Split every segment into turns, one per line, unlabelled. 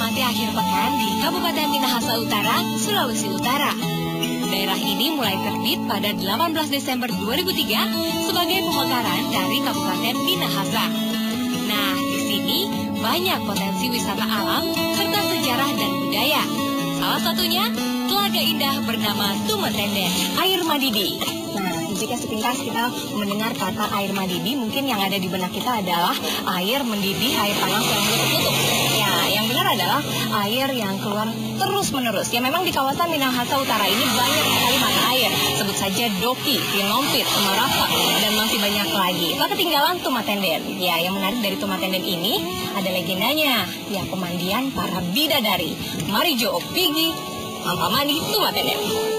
menikmati akhir pekan di Kabupaten Minahasa Utara, Sulawesi Utara. Daerah ini mulai terbit pada 18 Desember 2003 sebagai pemekaran dari Kabupaten Minahasa. Nah, di sini banyak potensi wisata alam serta sejarah dan budaya. Salah satunya telaga indah bernama Tumatenden, air Madidi. Nah, jika sepintas kita mendengar kata air Madidi, mungkin yang ada di benak kita adalah air mendidih, air panas yang menutup-nutup. Ya, yang benar adalah air yang keluar terus-menerus. Ya, memang di kawasan Minahasa Utara ini banyak sekali mata air. Sebut saja Doki, Pinompit, Marapak, dan masih banyak lagi. Tak ketinggalan Tumatenden. Ya, yang menarik dari Tumatenden ini ada legendanya, ya pemandian para bidadari. Mari Jo Pigi, Mampamani Tumatenden.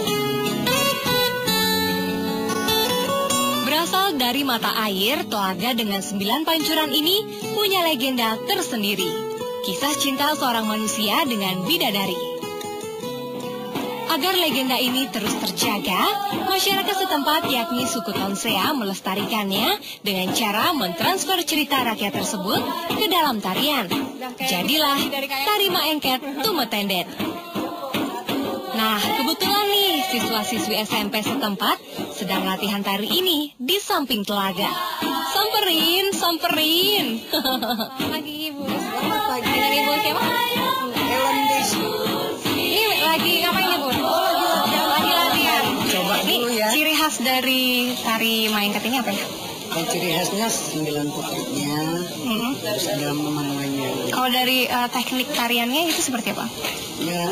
Berasal dari mata air, telaga dengan 9 pancuran ini punya legenda tersendiri. Kisah cinta seorang manusia dengan bidadari. Agar legenda ini terus terjaga, masyarakat setempat yakni suku Tonsea melestarikannya dengan cara mentransfer cerita rakyat tersebut ke dalam tarian. Jadilah tari Maengket Tumatenden. Nah, kebetulan nih siswa-siswi SMP setempat sedang latihan tari ini di samping telaga. Samperin. Lagi Ibu. Selamat pagi. Dengan Ibu siapa?
Ellen Desi.
Ini lagi ngapain Ibu? Lagi latihan.
Coba dulu ya.
Ciri khas dari tari Maengket ini apa ya?
Dan ciri khasnya 9 putriknya, terus ada memangganya.
Kalau dari teknik tariannya itu seperti apa?
Ya,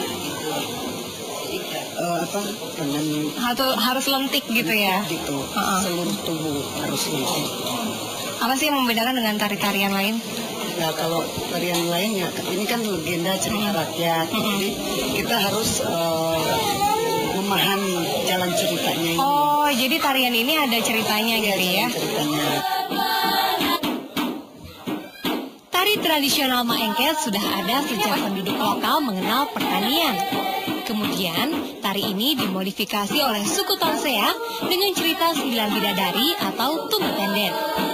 dengan
Harus lentik gitu ya?
gitu. Seluruh tubuh harus lentik.
Apa sih yang membedakan dengan tari-tarian lain?
Ya kalau tarian lain ya, ini kan legenda cerita rakyat. Jadi kita harus memahami jalan ceritanya ini.
Oh, jadi tarian ini ada ceritanya gitu ya?
Ceritanya.
Tari tradisional Maengket sudah ada sejak penduduk lokal mengenal pertanian. Kemudian, tari ini dimodifikasi oleh suku Tonsea dengan cerita 9 bidadari atau Tumatenden.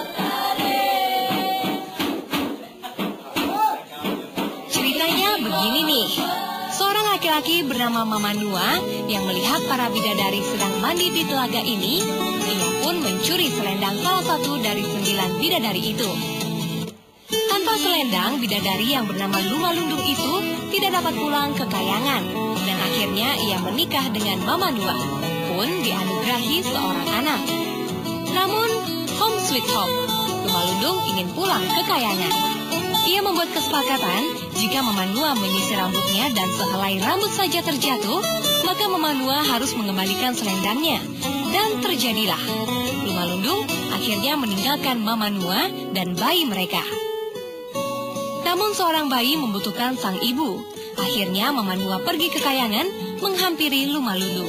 Ceritanya begini nih. Seorang laki-laki bernama Mamanua yang melihat para bidadari sedang mandi di telaga ini, ia pun mencuri selendang salah satu dari 9 bidadari itu. Tanpa selendang, bidadari yang bernama Lumalundung itu tidak dapat pulang ke kayangan, dan akhirnya ia menikah dengan Mamanua, pun dianugerahi seorang anak. Namun, home sweet home, Lumalundung ingin pulang ke kayangan. Ia membuat kesepakatan, jika Mamanua menyisir rambutnya dan sehelai rambut saja terjatuh, maka Mamanua harus mengembalikan selendangnya. Dan terjadilah. Lumalundung akhirnya meninggalkan Mamanua dan bayi mereka. Namun seorang bayi membutuhkan sang ibu. Akhirnya Mamanua pergi ke kayangan menghampiri Lumalundung.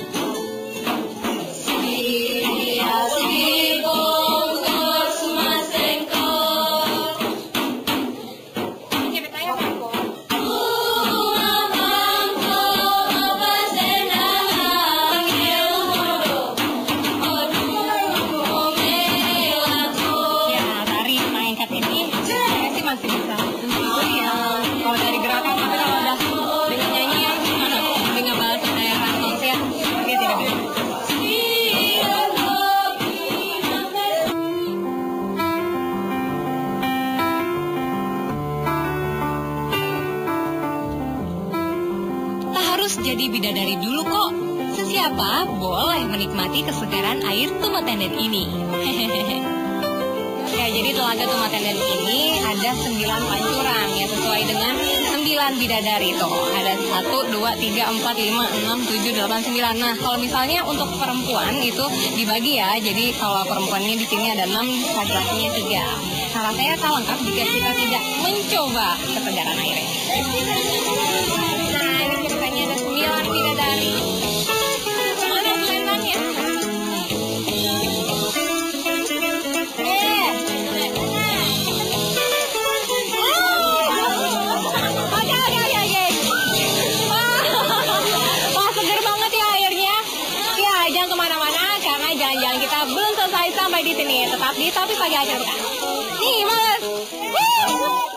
Jadi bidadari dulu kok. Sesiapa boleh menikmati kesegaran air Tumatenden ini. Ya, jadi telaga Tumatenden ini ada 9 pancuran ya, sesuai dengan 9 bidadari tuh. Ada 1, 2, 3, 4, 5, 6, 7, 8, 9. Nah, kalau misalnya untuk perempuan itu dibagi ya. Jadi kalau perempuannya di sini ada 6, laki-lakinya 3. Nah, rasanya tak lengkap jika kita tidak mencoba kesegaran airnya. Nah, ini ceritanya ada 9 bidadari. Mana selendangnya? Wah, seger banget ya airnya. Ya, jangan kemana-mana karena jalan-jalan kita belum selesai sampai di sini. Tetap di Tapi Pagi Acara. Nih, Mas.